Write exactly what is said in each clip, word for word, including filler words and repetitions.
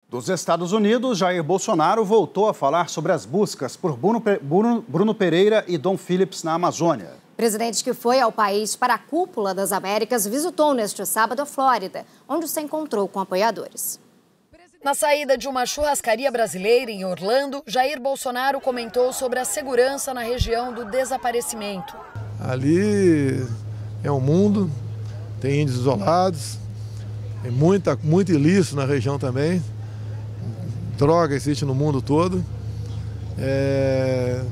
Dos Estados Unidos, Jair Bolsonaro voltou a falar sobre as buscas por Bruno Pereira e Dom Phillips na Amazônia. O presidente, que foi ao país para a Cúpula das Américas, visitou neste sábado a Flórida, onde se encontrou com apoiadores. Na saída de uma churrascaria brasileira em Orlando, Jair Bolsonaro comentou sobre a segurança na região do desaparecimento. Ali é um mundo, tem índios isolados, tem muita, muito ilícito na região também. Droga existe no mundo todo. É...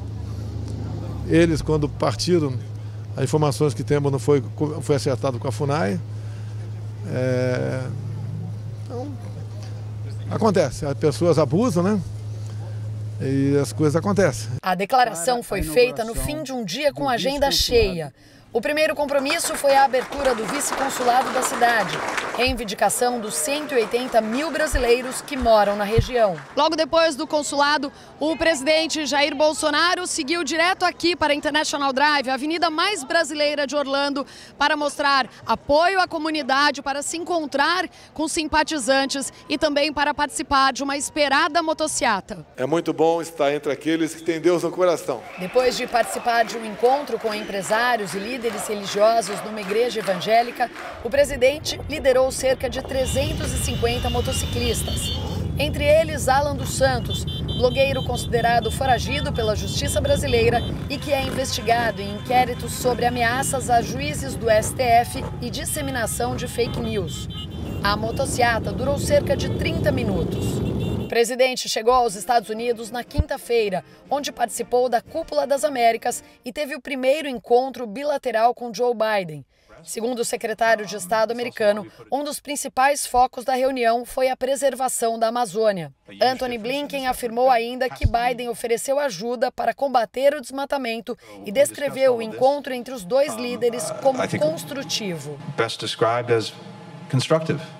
Eles, quando partiram, as informações que temos não foi, foi acertado com a FUNAI. É... Então, acontece, as pessoas abusam, né? E as coisas acontecem. A declaração foi feita no fim de um dia com agenda cheia. O primeiro compromisso foi a abertura do vice-consulado da cidade, reivindicação dos cento e oitenta mil brasileiros que moram na região. Logo depois do consulado, o presidente Jair Bolsonaro seguiu direto aqui para a International Drive, a avenida mais brasileira de Orlando, para mostrar apoio à comunidade, para se encontrar com simpatizantes e também para participar de uma esperada motociata. É muito bom estar entre aqueles que têm Deus no coração. Depois de participar de um encontro com empresários e líderes religiosos numa igreja evangélica, o presidente liderou cerca de trezentos e cinquenta motociclistas. Entre eles, Alan dos Santos, blogueiro considerado foragido pela justiça brasileira e que é investigado em inquéritos sobre ameaças a juízes do S T F e disseminação de fake news. A motociata durou cerca de trinta minutos. O presidente chegou aos Estados Unidos na quinta-feira, onde participou da Cúpula das Américas e teve o primeiro encontro bilateral com Joe Biden. Segundo o secretário de Estado americano, um dos principais focos da reunião foi a preservação da Amazônia. Antony Blinken afirmou ainda que Biden ofereceu ajuda para combater o desmatamento e descreveu o encontro entre os dois líderes como construtivo. Best described as constructive.